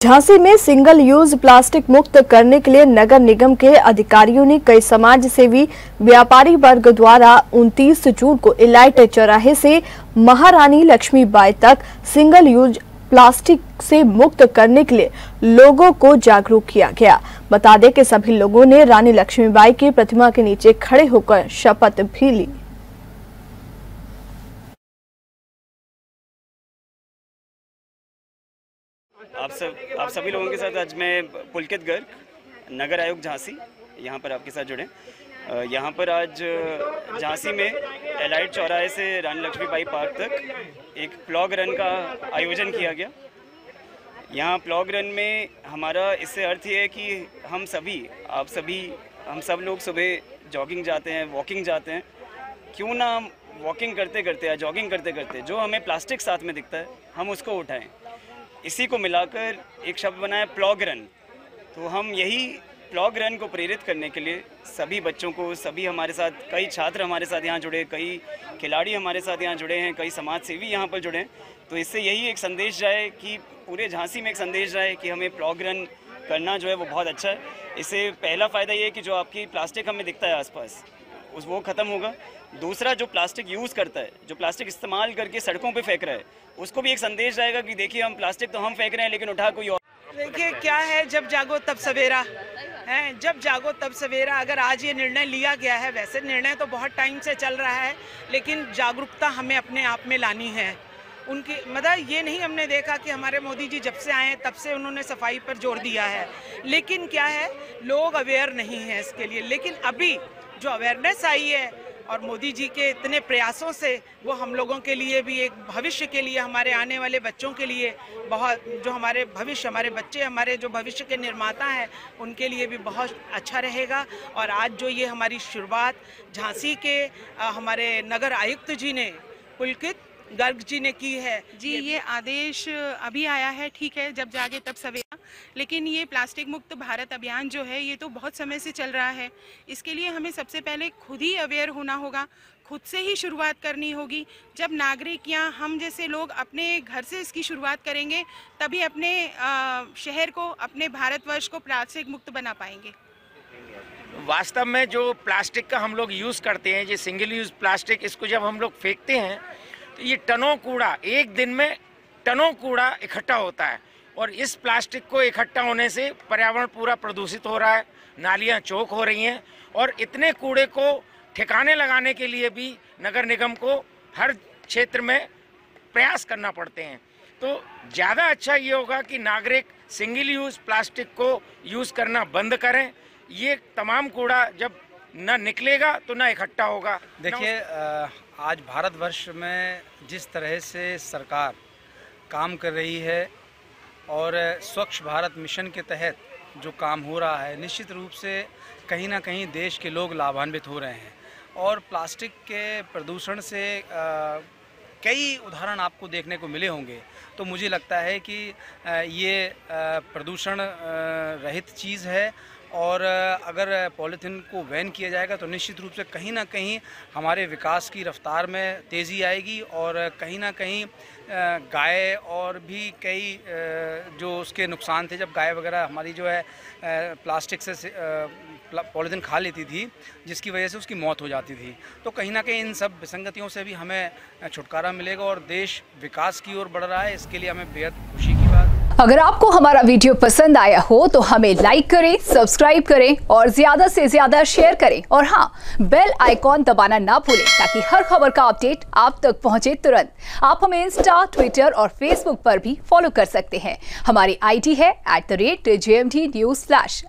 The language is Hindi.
झांसी में सिंगल यूज प्लास्टिक मुक्त करने के लिए नगर निगम के अधिकारियों ने कई समाज सेवी व्यापारी वर्ग द्वारा 29 जून को इलाइट चौराहे से महारानी लक्ष्मीबाई तक सिंगल यूज प्लास्टिक से मुक्त करने के लिए लोगों को जागरूक किया गया। बता दें कि सभी लोगों ने रानी लक्ष्मीबाई की प्रतिमा के नीचे खड़े होकर शपथ भी ली। आप सभी लोगों के साथ आज मैं पुलकित गर्ग, नगर आयुक्त झांसी, यहाँ पर आपके साथ जुड़े। यहाँ पर आज झांसी में एलाइट चौराहे से रानी लक्ष्मीबाई पार्क तक एक प्लॉग रन का आयोजन किया गया। यहाँ प्लॉग रन में हमारा इससे अर्थ ये है कि हम सब लोग सुबह जॉगिंग जाते हैं, वॉकिंग जाते हैं। क्यों ना वॉकिंग करते करते या जॉगिंग करते करते जो हमें प्लास्टिक साथ में दिखता है हम उसको उठाएं। इसी को मिलाकर एक शब्द बना है प्लॉग रन। तो हम यही प्लॉग रन को प्रेरित करने के लिए सभी बच्चों को, सभी हमारे साथ, कई छात्र हमारे साथ यहाँ जुड़े, कई खिलाड़ी हमारे साथ यहाँ जुड़े हैं, कई समाज सेवी यहाँ पर जुड़े हैं। तो इससे यही एक संदेश जाए कि पूरे झांसी में एक संदेश जाए कि हमें प्लॉग रन करना जो है वो बहुत अच्छा है। इससे पहला फ़ायदा ये है कि जो आपकी प्लास्टिक हमें दिखता है आसपास वो ख़त्म होगा। दूसरा, जो प्लास्टिक यूज़ करता है, जो प्लास्टिक इस्तेमाल करके सड़कों पे फेंक रहा है, उसको भी एक संदेश जाएगा कि देखिए हम प्लास्टिक तो हम फेंक रहे हैं लेकिन उठा कोई और। देखिए क्या है, जब जागो तब सवेरा है, जब जागो तब सवेरा। अगर आज ये निर्णय लिया गया है, वैसे निर्णय तो बहुत टाइम से चल रहा है, लेकिन जागरूकता हमें अपने आप में लानी है। उनकी मतलब ये नहीं हमने देखा कि हमारे मोदी जी जब से आए हैं तब से उन्होंने सफाई पर जोर दिया है, लेकिन क्या है, लोग अवेयर नहीं हैं इसके लिए। लेकिन अभी जो अवेयरनेस आई है और मोदी जी के इतने प्रयासों से वो हम लोगों के लिए भी एक भविष्य के लिए, हमारे आने वाले बच्चों के लिए बहुत, जो हमारे भविष्य, हमारे बच्चे, हमारे जो भविष्य के निर्माता हैं, उनके लिए भी बहुत अच्छा रहेगा। और आज जो ये हमारी शुरुआत झांसी के हमारे नगर आयुक्त जी ने, पुलकित गर्ग जी ने की है जी। ये आदेश अभी आया है, ठीक है, जब जागे तब सवेरा, लेकिन ये प्लास्टिक मुक्त भारत अभियान जो है ये तो बहुत समय से चल रहा है। इसके लिए हमें सबसे पहले खुद ही अवेयर होना होगा, खुद से ही शुरुआत करनी होगी। जब नागरिक या हम जैसे लोग अपने घर से इसकी शुरुआत करेंगे तभी अपने शहर को, अपने भारतवर्ष को प्लास्टिक मुक्त बना पाएंगे। वास्तव में जो प्लास्टिक का हम लोग यूज़ करते हैं, ये सिंगल यूज़ प्लास्टिक, इसको जब हम लोग फेंकते हैं तो ये टनों कूड़ा, एक दिन में टनों कूड़ा इकट्ठा होता है। और इस प्लास्टिक को इकट्ठा होने से पर्यावरण पूरा प्रदूषित हो रहा है, नालियाँ चौक हो रही हैं। और इतने कूड़े को ठिकाने लगाने के लिए भी नगर निगम को हर क्षेत्र में प्रयास करना पड़ते हैं। तो ज़्यादा अच्छा ये होगा कि नागरिक सिंगल यूज़ प्लास्टिक को यूज़ करना बंद करें। ये तमाम कूड़ा जब न निकलेगा तो न इकट्ठा होगा। देखिए, आज भारतवर्ष में जिस तरह से सरकार काम कर रही है और स्वच्छ भारत मिशन के तहत जो काम हो रहा है, निश्चित रूप से कहीं ना कहीं देश के लोग लाभान्वित हो रहे हैं। और प्लास्टिक के प्रदूषण से कई उदाहरण आपको देखने को मिले होंगे। तो मुझे लगता है कि ये प्रदूषण रहित चीज़ है। और अगर पॉलीथीन को बैन किया जाएगा तो निश्चित रूप से कहीं ना कहीं हमारे विकास की रफ्तार में तेज़ी आएगी। और कहीं ना कहीं गाय और भी कई जो उसके नुकसान थे, जब गाय वगैरह हमारी जो है प्लास्टिक से पॉलीथीन खा लेती थी, जिसकी वजह से उसकी मौत हो जाती थी। तो कहीं ना कहीं इन सब विसंगतियों से भी हमें छुटकारा मिलेगा और देश विकास की ओर बढ़ रहा है। इसके लिए हमें बेहद खुशी की बात। अगर आपको हमारा वीडियो पसंद आया हो तो हमें लाइक करें, सब्सक्राइब करें और ज्यादा से ज्यादा शेयर करें। और हाँ, बेल आइकॉन दबाना ना भूलें ताकि हर खबर का अपडेट आप तक पहुंचे तुरंत। आप हमें इंस्टा, ट्विटर और फेसबुक पर भी फॉलो कर सकते हैं। हमारी आईडी है @JMT News।